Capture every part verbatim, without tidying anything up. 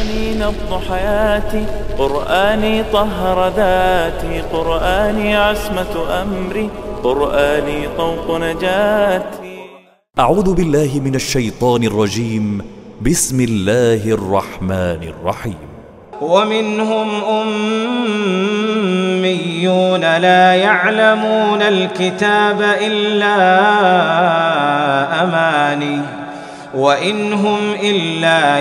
قرآني نبض حياتي، قرآني طهر ذاتي، قرآني عصمة أمري، قرآني طوق نجاتي. أعوذ بالله من الشيطان الرجيم. بسم الله الرحمن الرحيم. ومنهم أميون لا يعلمون الكتاب إلا أماني وإن هم إلا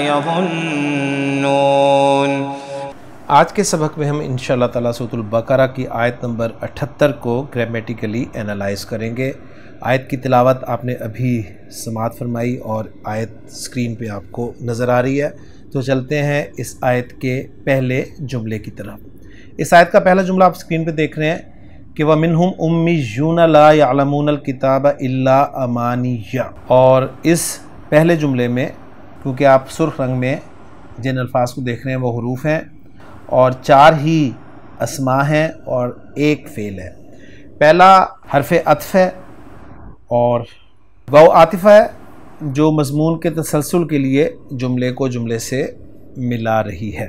يظنون। आज के सबक में हम इंशाअल्लाह ताला सूरह बकरा की आयत नंबर अठहत्तर को ग्रामेटिकली एनालाइज करेंगे। आयत की तिलावत आपने अभी समाअत फरमाई और आयत स्क्रीन पे आपको नज़र आ रही है। तो चलते हैं इस आयत के पहले जुमले की तरफ। इस आयत का पहला जुमला आप स्क्रीन पे देख रहे हैं कि व मिनहुम उम्मियून ला यअलमूनल किताब इल्ला अमानिया। और इस पहले जुमले में क्योंकि आप सुर्ख रंग में जिन अल्फाज को देख रहे हैं वो हरूफ हैं और चार ही अस्मा हैं और एक फ़ेल है। पहला हरफ अत्फ़ है और वाव आतिफ़ा है जो मज़मून के तसलसल के लिए जुमले को जुमले से मिला रही है।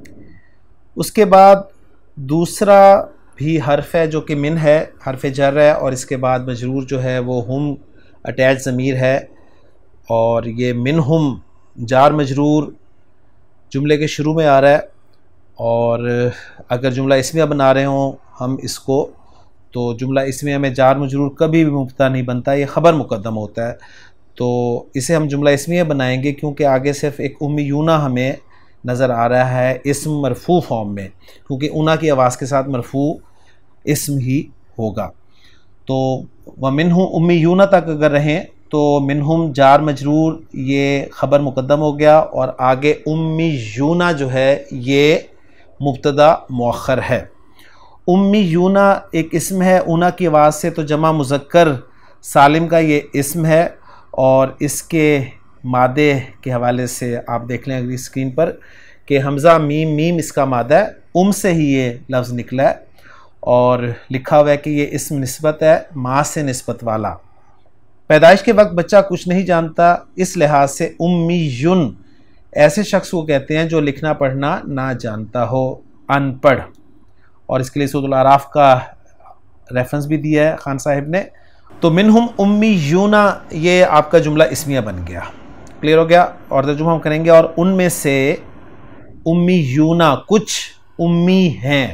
उसके बाद दूसरा भी हर्फ है जो कि मिन है, हरफ जर है और इसके बाद मजरूर जो है वो हम अटैच ज़मीर है और ये मिन हम जार मजरूर जुमले के शुरू में आ रहा है। और अगर जुमला इसमिया बना रहे हों हम इसको तो जुमला इसमिया में जार मजरूर कभी भी मुब्तदा नहीं बनता, ये ख़बर मुक़द्दम होता है। तो इसे हम जुमला इसमिया बनाएंगे क्योंकि आगे सिर्फ एक उम्मीयूना हमें नज़र आ रहा है इस्म मरफू फॉर्म में, क्योंकि उना की आवाज़ के साथ मरफू इस्म ही होगा। तो व मिनहुम उम्मीयूना तक अगर रहें तो मिनहुम जार मजरूर ये ख़बर मुक़द्दम हो गया और आगे उम्मीयूना जो है ये मुब्तदा मुअख्खर है। उम्मीयूना एक इस्म है, ऊना की आवाज़ से तो जमा मुज़क्कर सालिम का ये इस्म है और इसके मादे के हवाले से आप देख लें अगली स्क्रीन पर कि हमज़ा मीम मीम इसका मादा है, उम से ही ये लफ्ज़ निकला है और लिखा हुआ है कि ये इस्म निस्बत है माँ से निस्बत वाला। पैदाइश के वक्त बच्चा कुछ नहीं जानता, इस लिहाज से उम्मीयुन ऐसे शख्स को कहते हैं जो लिखना पढ़ना ना जानता हो, अनपढ़। और इसके लिए सूरह अल-आराफ का रेफरेंस भी दिया है खान साहिब ने। तो मिनहुम उम्मीयूना ये आपका जुमला इस्मिया बन गया, क्लियर हो गया। और तर्जुमा हम करेंगे और उनमें से उम्मीयूना कुछ उम्मी हैं,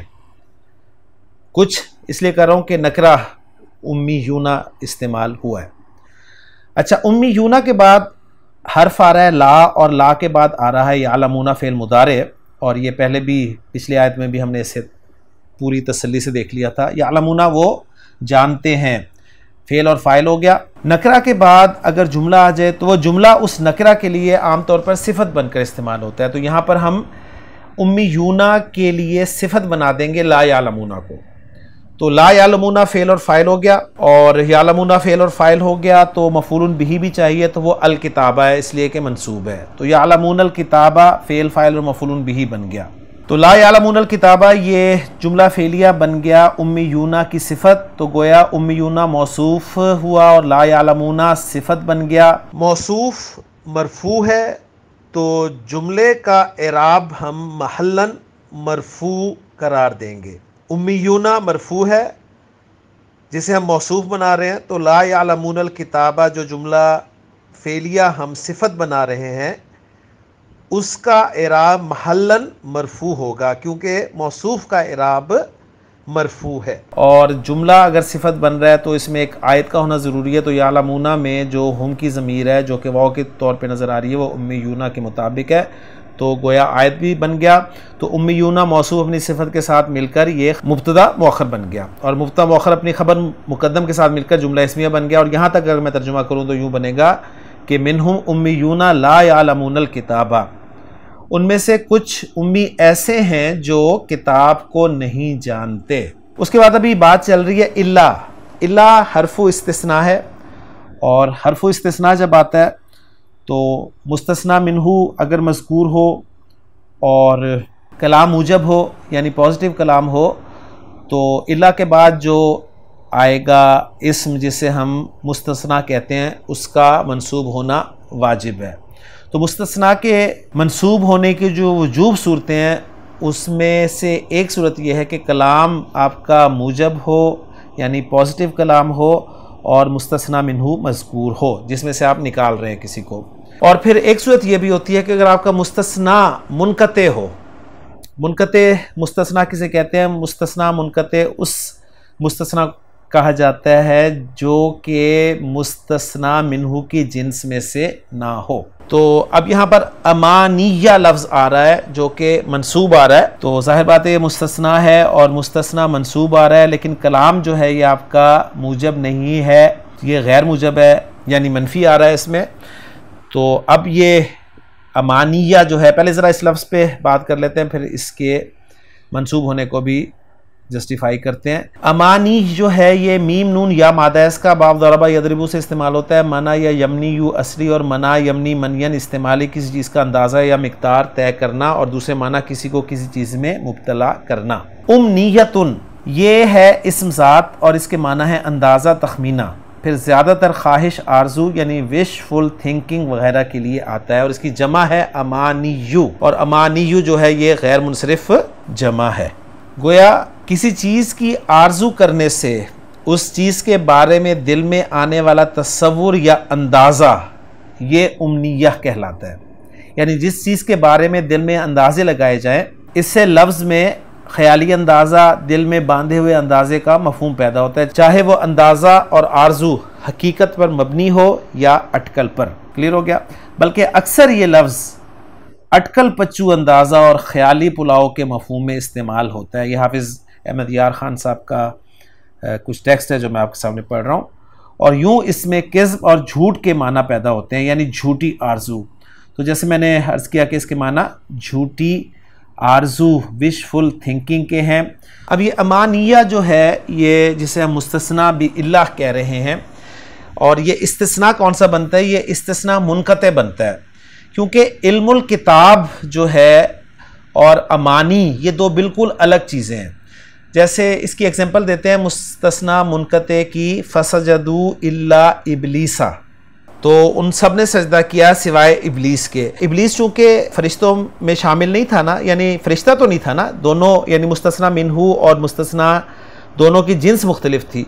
कुछ इसलिए कर रहा हूँ कि नकरा उम्मीयूना इस्तेमाल हुआ है। अच्छा, उम्मीयूना के बाद हर्फ आ रहा है ला और ला के बाद आ रहा है यालमूना फ़ेल मुदारे और ये पहले भी पिछली आयत में भी हमने इसे पूरी तसल्ली से देख लिया था। यालमूना वो जानते हैं, फ़ेल और फ़ाइल हो गया। नकरा के बाद अगर जुमला आ जाए तो वो जुमला उस नकरा के लिए आमतौर पर सिफत बनकर इस्तेमाल होता है। तो यहाँ पर हम उम्मीयूना के लिए सिफत बना देंगे ला यालमूना को। तो ला यालमूना फ़ेल और फ़ाइल हो गया और यालमूना फ़ेल और फ़ाइल हो गया तो मफ़ूलुन बिही भी चाहिए, तो वो अल किताबा है इसलिए कि मंसूब है। तो यालमूनल किताबा फ़ेल फ़ाइल और मफ़ूलुन बिही बन गया। तो ला यालमूनल किताबा ये जुमला फ़ेलिया बन गया उम्मीयूना की सिफत। तो गोया उम्मीयूना मौसूफ़ हुआ और ला यालमूना सिफत बन गया। मौसूफ़ मरफू है तो जुमले का एराब हम महल्लन मरफू करार देंगे। उम्मीयूना मरफू है जिसे हम मौसूफ़ बना रहे हैं, तो ला यालमूनल किताबा जो जुमला फ़ेलिया हम सिफत बना रहे हैं उसका इराब महल्लन मरफू होगा क्योंकि मौसूफ़ का इराब मरफू है। और जुमला अगर सिफत बन रहा है तो इसमें एक आयत का होना ज़रूरी है। तो यालमूना में जो हम की ज़मीर है जो कि वाव के तौर पे नज़र आ रही है वो उम्मीयूना के मुताबिक है, तो गोया आयत भी बन गया। तो उम्मीयूना मौसूफ़ अपनी सिफत के साथ मिलकर ये मुब्तदा मुअख्खर बन गया और मुब्तदा मुअख्खर अपनी ख़बर मुक़द्दम के साथ मिलकर जुमला इस्मिया बन गया। और यहाँ तक अगर मैं तर्जुमा करूँ तो यूँ बनेगा कि मिनहुम उम्मीयूना ला यालमूनल किताबा, उनमें से कुछ उम्मी ऐसे हैं जो किताब को नहीं जानते। उसके बाद अभी बात चल रही है इल्ला। इल्ला हरफु इस्तिस्ना है और हरफु इस्तिस्ना जब आता है तो मुस्तस्ना मिन्हू अगर मज़कूर हो और कलाम मूजब हो यानी पॉजिटिव कलाम हो तो इल्ला के बाद जो आएगा इस्म जिसे हम मुस्तस्ना कहते हैं उसका मंसूब होना वाजिब है। तो मुस्तस्ना के मंसूब होने की जो वजूब सूरतें हैं उसमें से एक सूरत यह है कि कलाम आपका मूजब हो, यानी पॉजिटिव कलाम हो, और मुस्तस्ना मिन्हू मज़कूर हो, जिसमें से आप निकाल रहे हैं किसी को। और फिर एक सूरत यह भी होती है कि अगर आपका मुस्तस्ना मुनक़ते हो, मुनक़ते मुस्तस्ना किसे कहते हैं? मुस्तस्ना मुनक़ते उस मुस्तस्ना कहा जाता है जो कि मुस्तस्ना मिन्हू की जिन्स में से ना हो। तो अब यहाँ पर अमानिया लफ्ज़ आ रहा है जो कि मंसूब आ रहा है, तो जाहिर बात है ये मुस्तस्ना है और मुस्तस्ना मंसूब आ रहा है, लेकिन कलाम जो है ये आपका मूजब नहीं है, ये गैर मूजब है, यानी मनफी आ रहा है इसमें। तो अब ये अमानिया जो है, पहले ज़रा इस लफ्ज़ पे बात कर लेते हैं, फिर इसके मंसूब होने को भी जस्टिफाई करते हैं। अमानी जो है ये मीम नून या मादायस का बाब दरबा यदरिबू से इस्तेमाल होता है। मना या यमनी यू असली और मना यमनी मनयन इस्तेमाली किसी चीज़ का अंदाज़ा या मिकदार तय करना, और दूसरे माना किसी को किसी चीज़ में मुब्तला करना। उमनीयतुन ये है इस्म ज़ात और इसके माना है अंदाज़ा तखमीना। फिर ज़्यादातर ख्वाहिश आरजू यानी विशफुल थिंकिंग वगैरह के लिए आता है, और इसकी जमा है अमानीयू, और अमानीयू जो है ये गैर मुनसरिफ जमा है। गोया किसी चीज़ की आरजू करने से उस चीज़ के बारे में दिल में आने वाला तस्वुर या अंदाज़ा ये उमनिया कहलाता है। यानी जिस चीज़ के बारे में दिल में अंदाज़े लगाए जाएं, इससे लफ्ज़ में ख़याली अंदाज़ा, दिल में बांधे हुए अंदाज़े का मफ़हूम पैदा होता है, चाहे वो अंदाज़ा और आरजू हकीकत पर मबनी हो या अटकल पर। क्लियर हो गया? बल्कि अक्सर ये लफ्ज़ अटकल पच्चू अंदाज़ा और ख़याली पुलाव के मफ़हूम में इस्तेमाल होता है। ये हाफिज़ अहमद यार ख़ान साहब का आ, कुछ टेक्स्ट है जो मैं आपके सामने पढ़ रहा हूँ। और यूँ इसमें किज़्ब और झूठ के माना पैदा होते हैं, यानी झूठी आरजू। तो जैसे मैंने अर्ज़ किया कि इसके माना झूठी आरजू विशफुल थिंकिंग के हैं। अब ये अमानिया जो है ये जिसे हम मुस्तस्ना बि इल्लाह कह रहे हैं, और ये इस्तिस्ना कौन सा बनता है? ये इस्तिस्ना मुनक़ते बनता है, क्योंकि इल्मुल किताब जो है और अमानी ये दो बिल्कुल अलग चीज़ें हैं। जैसे इसकी एग्जांपल देते हैं मुस्तस्ना मुनक़ते की, फसजदू इल्ला इबलीसा, तो उन सब ने सजदा किया सिवाय इबलीस के। इबलीस चूँकि फ़रिश्तों में शामिल नहीं था ना, यानी फ़रिश्ता तो नहीं था ना, दोनों यानी मुस्तस्ना मिन्हू और मुस्तस्ना दोनों की जिन्स मुख्तलिफ थी,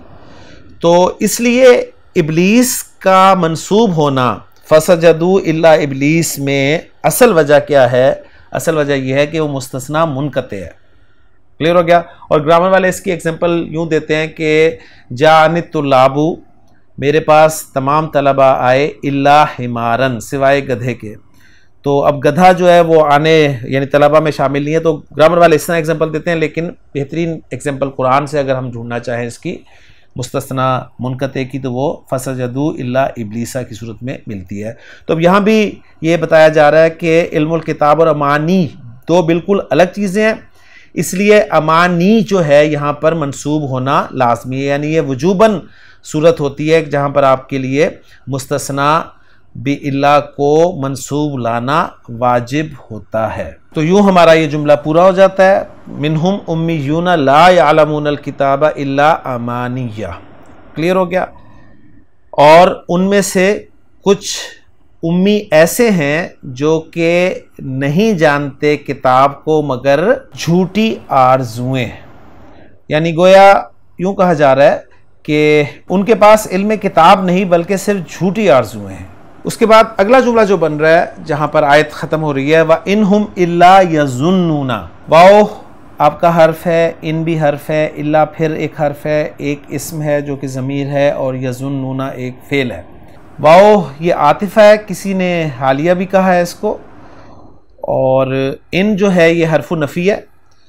तो इसलिए इबलीस का मंसूब होना फसजदू इल्ला इबलीस में असल वजह क्या है? असल वजह यह है कि वो मुस्तस्ना मुनक़ते है। क्लियर हो गया? और ग्रामर वाले इसकी एग्जांपल यूँ देते हैं कि जानित तुल्लाबू, मेरे पास तमाम तलबा आए, इल्ला हिमारन सिवाय गधे के। तो अब गधा जो है वो आने यानी तलबा में शामिल नहीं है, तो ग्रामर वाले इस तरह एग्जांपल देते हैं, लेकिन बेहतरीन एग्जांपल कुरान से अगर हम ढूंढना चाहें इसकी मुस्तस्ना मुनक़ते की, तो वो फसजदू इल्ला इबलीसा की सूरत में मिलती है। तो अब यहाँ भी ये बताया जा रहा है कि इल्मुल किताब और अमानी दो बिल्कुल अलग चीज़ें हैं, इसलिए अमानी जो है यहाँ पर मंसूब होना लाजमी है, यानी ये वजूबन सूरत होती है जहाँ पर आपके लिए मुस्तस्ना बि इल्ला को मंसूब लाना वाजिब होता है। तो यूँ हमारा ये जुमला पूरा हो जाता है, मिनहुम उम्मीयून ला यअलमूनल किताबा इल्ला अमानिया। क्लियर हो गया? और उनमें से कुछ उम्मी ऐसे हैं जो कि नहीं जानते किताब को मगर झूठी आरजुएं, यानी गोया यूँ कहा जा रहा है कि उनके पास इल्म किताब नहीं बल्कि सिर्फ झूठी आरजुएं हैं। उसके बाद अगला जुमला जो बन रहा है जहाँ पर आयत ख़त्म हो रही है, व इनहुम इल्ला यज़ुन्नूना, वाओ आपका हर्फ है, इन भी हर्फ है, इल्ला फिर एक हर्फ है, एक इस्म है जो कि ज़मीर है, और यज़ुन्नूना एक फ़ेल है। वाओ ये आतिफ़ा है, किसी ने हालिया भी कहा है इसको, और इन जो है ये हर्फ़ नफ़ी है,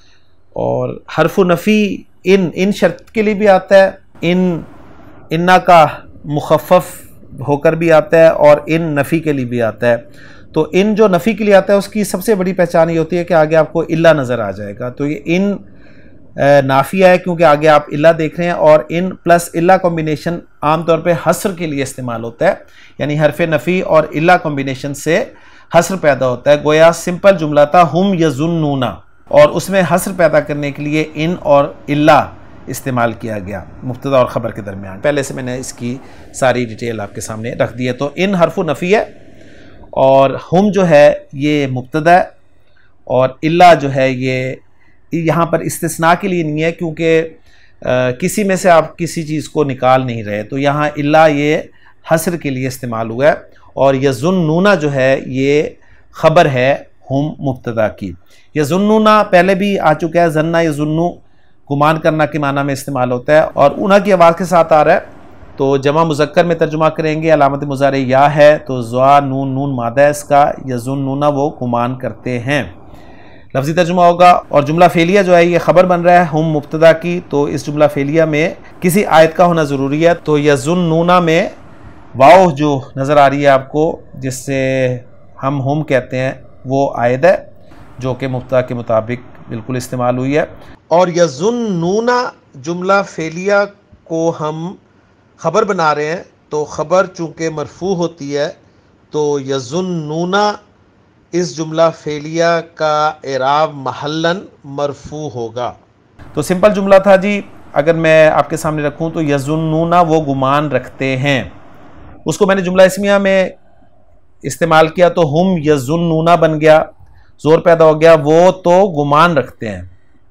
और हर्फ़ नफ़ी इन इन शर्त के लिए भी आता है, इन इन्ना का मुखफ़फ़ होकर भी आता है, और इन नफ़ी के लिए भी आता है। तो इन जो नफ़ी के लिए आता है उसकी सबसे बड़ी पहचान ये होती है कि आगे आपको इल्ला नज़र आ जाएगा। तो ये इन नाफिया है क्योंकि आगे आप इल्ला देख रहे हैं, और इन प्लस इल्ला कॉम्बिनेशन आमतौर पे हस्र के लिए इस्तेमाल होता है, यानी हरफ नफ़ी और इल्ला कॉम्बिनेशन से हस्र पैदा होता है। गोया सिंपल जुमला था हुम यज़ुन्नूना, और उसमें हस्र पैदा करने के लिए इन और इल्ला इस्तेमाल किया गया मुब्तदा और ख़बर के दरमियान। पहले से मैंने इसकी सारी डिटेल आपके सामने रख दी है। तो इन हरफ़ नफ़ी है, और हम जो है ये मुब्तदा है, और इल्ला जो है ये यहाँ पर इस्तिस्ना के लिए नहीं है, क्योंकि किसी में से आप किसी चीज़ को निकाल नहीं रहे, तो यहाँ इल्ला ये हसर के लिए इस्तेमाल हुआ है। और यज़ुन्नूना जो है ये ख़बर है हम मुब्तदा की। यज़ुन्नूना पहले भी आ चुका है, जन्ना यज़ुन्नु गुमान करना के माना में इस्तेमाल होता है, और उना की आवाज़ के साथ आ रहा है। तो जमा मुज़क्कर में तर्जुमा करेंगे, अलामत मुज़ारे या है, तो ज़ा नून नून मादा है इसका, यज़ुन्नूना वो गुमान करते हैं, लफ्ज़ी तर्जुमा होगा। और जुमला फेलिया जो है ये ख़बर बन रहा है हम मुब्तदा की, तो इस जुमला फेलिया में किसी आयत का होना ज़रूरी है। तो यज़ुन्नूना में वाव जो नज़र आ रही है आपको, जिससे हम हम कहते हैं, वो आयत है जो कि मुब्तदा के मुताबिक बिल्कुल इस्तेमाल हुई है। और यज़ुन्नूना जुमला फेलिया को हम ख़बर बना रहे हैं, तो ख़बर चूँकि मरफू होती है, तो यज़ुन्नूना इस जुमला फेलिया का एराब महल्लन मरफू होगा। तो सिंपल जुमला था जी, अगर मैं आपके सामने रखूं तो यज़ुन्नूना वो गुमान रखते हैं, उसको मैंने जुमला इस्मिया में इस्तेमाल किया तो हम यज़ुन्नूना बन गया, जोर पैदा हो गया, वो तो गुमान रखते हैं।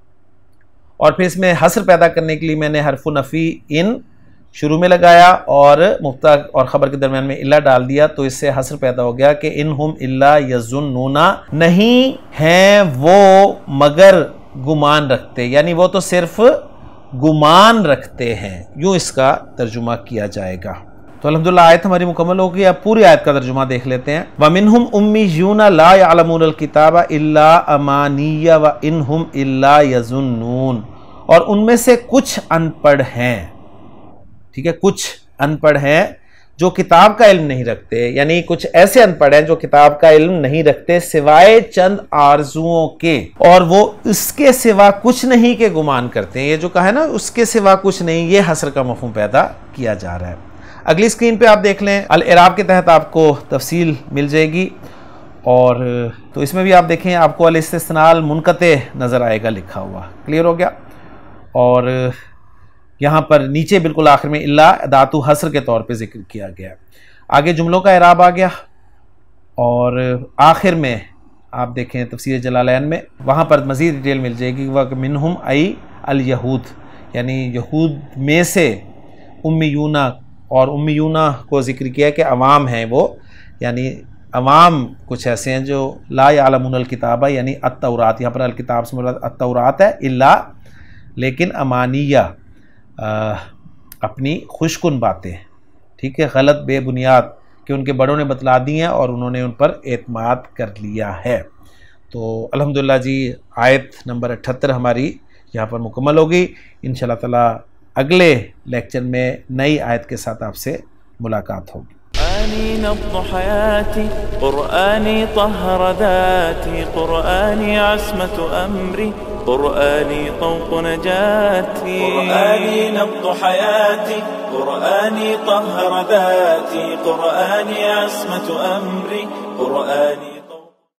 और फिर इसमें हसर पैदा करने के लिए मैंने हरफु नफ़ी इन शुरू में लगाया और मुब्तदा और ख़बर के दरमियान में इल्ला डाल दिया, तो इससे हसर पैदा हो गया कि इन हम इल्ला यज़ुन्नूना, नहीं हैं वो मगर गुमान रखते, यानी वो तो सिर्फ गुमान रखते हैं, यूँ इसका तर्जुमा किया जाएगा। तो अल्हम्दुलिल्लाह आयत हमारी मुकम्मल हो गई। अब पूरी आयत का तर्जुमा देख लेते हैं। व मिनहुम उम्मीयूना ला यअलमूनल किताबा इल्ला अमानिया व इनहुम इल्ला यज़ुन्नून, और उनमें से कुछ अनपढ़ हैं, ठीक है, कुछ अनपढ़ हैं जो किताब का इल्म नहीं रखते, यानी कुछ ऐसे अनपढ़ हैं जो किताब का इल्म नहीं रखते सिवाय चंद आरजुओं के, और वो उसके सिवा कुछ नहीं के गुमान करते हैं। ये जो कहा है ना, उसके सिवा कुछ नहीं, ये हसर का मफ़हूम पैदा किया जा रहा है। अगली स्क्रीन पे आप देख लें, अल इराब के तहत आपको तफसील मिल जाएगी, और तो इसमें भी आप देखें आपको अल इस्तिस्नाल मुनक़ते नज़र आएगा लिखा हुआ, क्लियर हो गया। और यहाँ पर नीचे बिल्कुल आखिर में इल्ला दातु हसर के तौर पे जिक्र किया गया। आगे जुमलों का इराब आ गया, और आखिर में आप देखें तफसीर जलालैन में, वहाँ पर मज़ीद डिटेल मिल जाएगी। वह मिनहुम आई अल यहूद, यानी यहूद में से उम्मीयूना, और उम्मीयूना को जिक्र किया कि अवाम हैं वो, यानी अवाम कुछ ऐसे हैं जो ला यअलमूनल किताबा, यानी अत-तौरात, यहाँ पर अल किताब से मुराद अत-तौरात है, इल्ला लेकिन अमानिया आ, अपनी खुशकुन बातें, ठीक है, गलत बेबुनियाद कि उनके बड़ों ने बतला दी हैं और उन्होंने उन पर एतमाद कर लिया है। तो अल्हम्दुलिल्लाह जी आयत नंबर अठहत्तर हमारी यहाँ पर मुकम्मल होगी। इंशाअल्लाह ताला अगले लेक्चर में नई आयत के साथ आपसे मुलाकात होगी। क़ुरआनी नब्ज़ु हयाती, क़ुरआनी तहर ज़ाती, क़ुरआनी अस्मतु अम्री, क़ुरआनी तौक़ नजाती। क़ुरआनी नब्ज़ु हयाती, क़ुरआनी तहर ज़ाती, क़ुरआनी अस्मतु अम्री, क़ुरआनी